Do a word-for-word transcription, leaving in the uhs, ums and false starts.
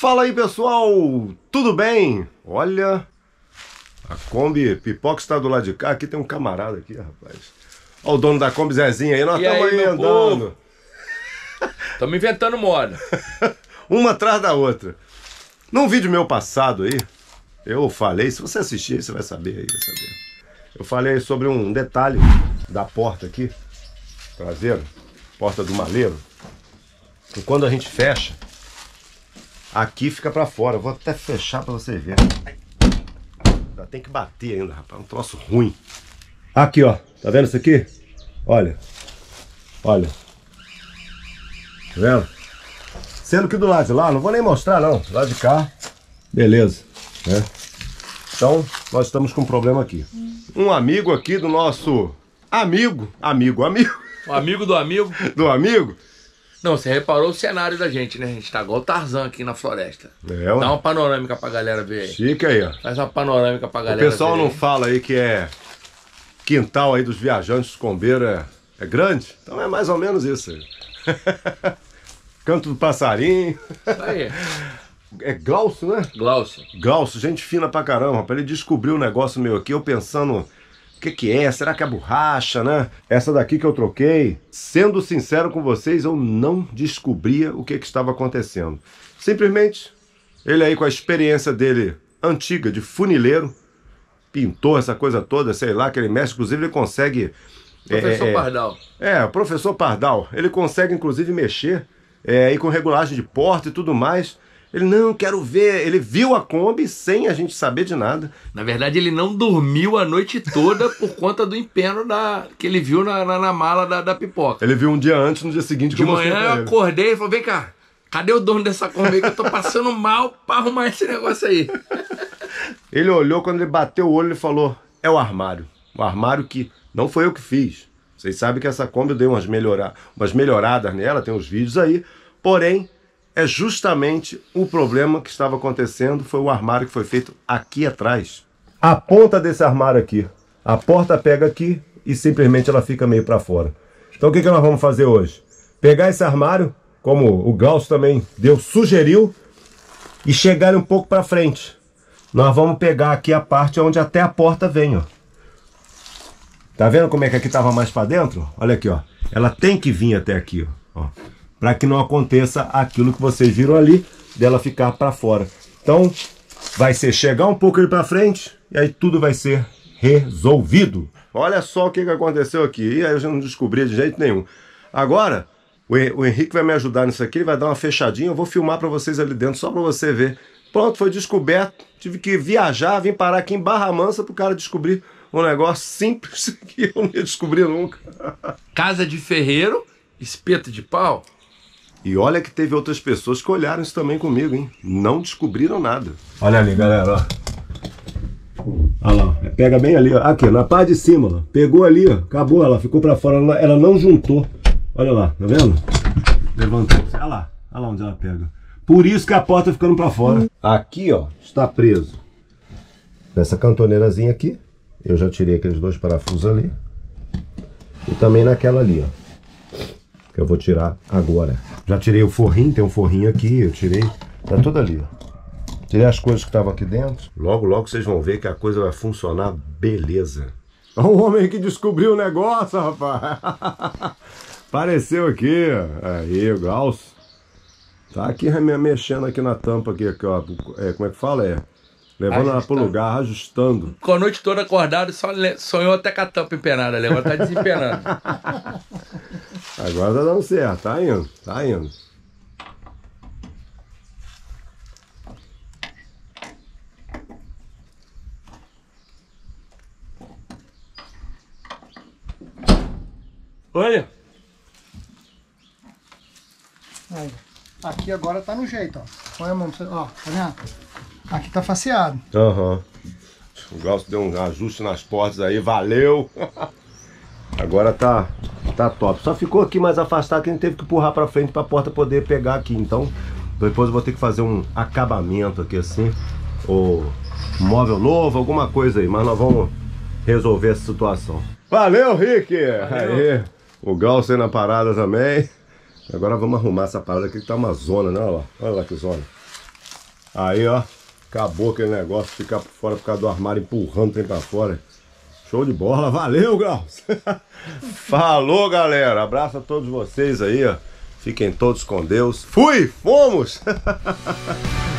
Fala aí, pessoal, tudo bem? Olha, a Kombi Pipoca está do lado de cá. Aqui tem um camarada aqui, rapaz. Olha o dono da Kombi, Zezinho aí. Nós estamos aí, aí andando. Estamos inventando moda. Uma atrás da outra. Num vídeo meu passado aí, eu falei, se você assistir, você vai saber aí, vai saber. Eu falei sobre um detalhe da porta aqui, traseira, porta do maleiro. E quando a gente fecha, aqui fica pra fora. Eu vou até fechar pra você ver. Ainda tem que bater ainda, rapaz. Um troço ruim. Aqui, ó. Tá vendo isso aqui? Olha. Olha. Tá vendo? Sendo que do lado de lá, não vou nem mostrar não. Do lado de cá, beleza. Né? Então, nós estamos com um problema aqui. Um amigo aqui do nosso amigo, amigo, amigo. O amigo do amigo. Do amigo. Não, você reparou o cenário da gente, né? A gente tá igual o Tarzan aqui na floresta. É, Dá uma panorâmica pra galera ver aí. Chique aí, ó. Faz uma panorâmica pra galera ver. O pessoal ver não aí. fala aí que é quintal aí dos viajantes, dos combeiros é, é grande? Então é mais ou menos isso aí. Canto do passarinho. Isso aí. É Glaucio, né? Glaucio. Glaucio, gente fina pra caramba, rapaz. Ele descobriu um negócio meu aqui, eu pensando... O que que é? Será que é borracha, né? Essa daqui que eu troquei, sendo sincero com vocês, eu não descobria o que que estava acontecendo. Simplesmente, ele aí com a experiência dele antiga de funileiro, pintou essa coisa toda, sei lá, que ele mexe, inclusive ele consegue... Professor é, é, Pardal. É, o professor Pardal, ele consegue inclusive mexer é, aí com regulagem de porta e tudo mais. Ele, não, quero ver. Ele viu a Kombi sem a gente saber de nada. Na verdade, ele não dormiu a noite toda por conta do empenho da, que ele viu na, na, na mala da, da pipoca. Ele viu um dia antes, no dia seguinte, que de eu mostrei manhã pra eu ele. acordei e falei, vem cá, cadê o dono dessa Kombi que eu tô passando mal pra arrumar esse negócio aí? Ele olhou, quando ele bateu o olho, ele falou, é o armário. O armário que não foi eu que fiz. Vocês sabem que essa Kombi eu dei umas, melhora... umas melhoradas nela, tem uns vídeos aí. Porém, é justamente o problema que estava acontecendo, foi o armário que foi feito aqui atrás. A ponta desse armário aqui. A porta pega aqui e simplesmente ela fica meio para fora. Então o que, que nós vamos fazer hoje? Pegar esse armário, como o Glaucio também deu, sugeriu, e chegar um pouco para frente. Nós vamos pegar aqui a parte onde até a porta vem, ó. Tá vendo como é que aqui estava mais para dentro? Olha aqui, ó. Ela tem que vir até aqui, ó. ó. Para que não aconteça aquilo que vocês viram ali, dela ficar para fora. Então, vai ser chegar um pouco ele para frente, e aí tudo vai ser resolvido. Olha só o que, que aconteceu aqui. E aí eu já não descobri de jeito nenhum. Agora, o Henrique vai me ajudar nisso aqui, ele vai dar uma fechadinha, eu vou filmar para vocês ali dentro, só para você ver. Pronto, foi descoberto. Tive que viajar, vim parar aqui em Barra Mansa pro cara descobrir um negócio simples que eu não ia descobrir nunca. Casa de ferreiro, espeto de pau. E olha que teve outras pessoas que olharam isso também comigo, hein? Não descobriram nada. Olha ali, galera, ó. Olha lá, pega bem ali, ó. Aqui, na parte de cima, ó. Pegou ali, ó. Acabou, ela ficou pra fora, ela, ela não juntou. Olha lá, tá vendo? Levantou. Olha lá, olha lá onde ela pega. Por isso que a porta tá ficando pra fora. Aqui, ó, está preso. Nessa cantoneirazinha aqui. Eu já tirei aqueles dois parafusos ali. E também naquela ali, ó. Que eu vou tirar agora. Já tirei o forrinho, tem um forrinho aqui, eu tirei. Tá tudo ali, ó. Tirei as coisas que estavam aqui dentro. Logo, logo vocês vão ver que a coisa vai funcionar beleza. Olha o homem que descobriu o negócio, rapaz. Apareceu aqui, ó. Aí, o Glaucio. Tá aqui mexendo aqui na tampa aqui, aqui ó. É, como é que fala? É. Levando ela pro lugar, ajustando. Ficou a noite toda acordado e só sonhou até com a tampa empenada ali. Agora tá desempenando. Agora tá dando certo, tá indo, tá indo. Olha. Aí, aqui agora tá no jeito, ó. Olha a mão, ó, tá vendo? Aqui tá faceado. Aham. Uhum. O Glaucio deu um ajuste nas portas aí, valeu! Agora tá, tá top. Só ficou aqui mais afastado que a gente teve que empurrar pra frente pra porta poder pegar aqui. Então, depois eu vou ter que fazer um acabamento aqui assim. Ou móvel novo, alguma coisa aí. Mas nós vamos resolver essa situação. Valeu, Rick! Valeu. Aí, o Glaucio aí na parada também. Agora vamos arrumar essa parada aqui que tá uma zona, né? Olha lá, olha lá que zona. Aí, ó, acabou aquele negócio de ficar por fora por causa do armário empurrando o trem pra fora. Show de bola, valeu, Graus! Falou, galera, abraço a todos vocês aí, ó. Fiquem todos com Deus. Fui, fomos!